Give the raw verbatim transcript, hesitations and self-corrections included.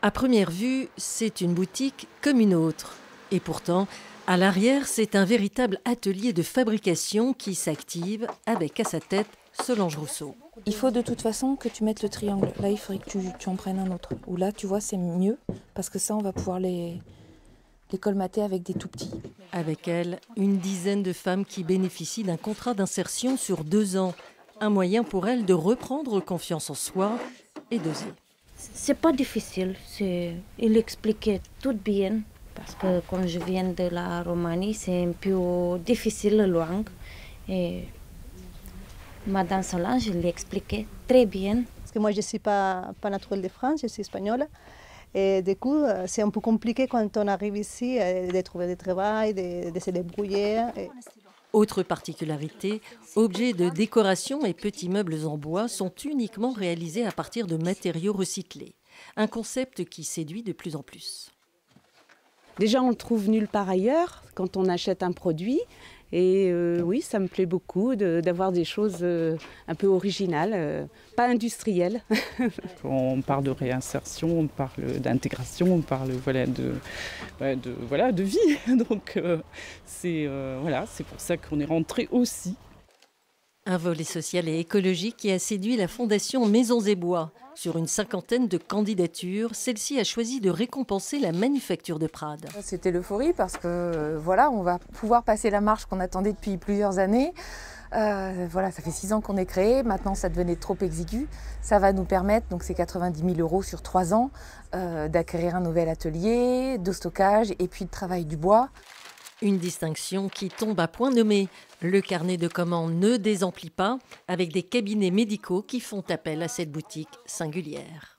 À première vue, c'est une boutique comme une autre. Et pourtant, à l'arrière, c'est un véritable atelier de fabrication qui s'active avec à sa tête Solange Rousseau. Il faut de toute façon que tu mettes le triangle. Là, il faudrait que tu, tu en prennes un autre. Ou là, tu vois, c'est mieux parce que ça, on va pouvoir les, les colmater avec des tout petits. Avec elle, une dizaine de femmes qui bénéficient d'un contrat d'insertion sur deux ans. Un moyen pour elles de reprendre confiance en soi et d'oser. C'est pas difficile. Il expliquait tout bien. Parce que quand je viens de la Roumanie, c'est un peu difficile la langue. Et Madame Solange l'expliquait très bien. Parce que moi, je ne suis pas, pas naturelle de France, je suis espagnole. Et du coup, c'est un peu compliqué quand on arrive ici de trouver du travail, de, de se débrouiller. Autre particularité, objets de décoration et petits meubles en bois sont uniquement réalisés à partir de matériaux recyclés. Un concept qui séduit de plus en plus. Déjà, on le trouve nulle part ailleurs quand on achète un produit. Et euh, oui, ça me plaît beaucoup de, d'avoir des choses euh, un peu originales, euh, pas industrielles. On parle de réinsertion, on parle d'intégration, on parle voilà, de, de, voilà, de vie. Donc euh, c'est euh, voilà, c'est pour ça qu'on est rentré aussi. Un volet social et écologique qui a séduit la Fondation Maisons et Bois. Sur une cinquantaine de candidatures, celle-ci a choisi de récompenser la manufacture de Prades. C'était l'euphorie parce que voilà, on va pouvoir passer la marche qu'on attendait depuis plusieurs années. Euh, voilà, ça fait six ans qu'on est créé, maintenant ça devenait trop exigu. Ça va nous permettre, donc c'est quatre-vingt-dix mille euros sur trois ans, euh, d'acquérir un nouvel atelier, de stockage et puis de travail du bois. Une distinction qui tombe à point nommé. Le carnet de commandes ne désemplit pas, avec des cabinets médicaux qui font appel à cette boutique singulière.